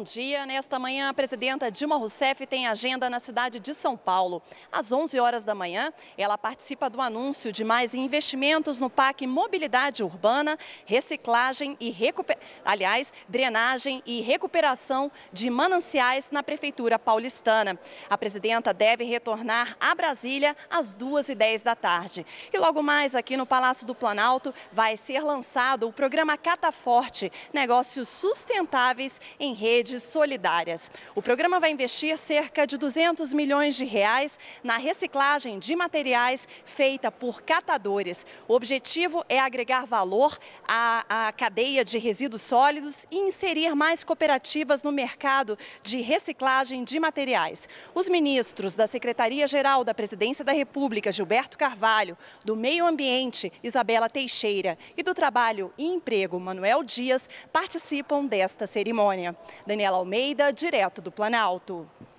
dia. Nesta manhã, a presidenta Dilma Rousseff tem agenda na cidade de São Paulo. Às 11 horas da manhã, ela participa do anúncio de mais investimentos no PAC Mobilidade Urbana, reciclagem e drenagem e recuperação de mananciais na Prefeitura paulistana. A presidenta deve retornar a Brasília às 2h10 da tarde. E logo mais, aqui no Palácio do Planalto, vai ser lançado o programa Cataforte, negócios sustentáveis em redes solidárias. O programa vai investir cerca de R$200 milhões na reciclagem de materiais feita por catadores. O objetivo é agregar valor à cadeia de resíduos sólidos e inserir mais cooperativas no mercado de reciclagem de materiais. Os ministros da Secretaria-Geral da Presidência da República, Gilberto Carvalho, do Meio Ambiente, Isabela Teixeira, e do Trabalho e Emprego, Manuel Dias, participam desta cerimônia. Daniela Almeida, direto do Planalto.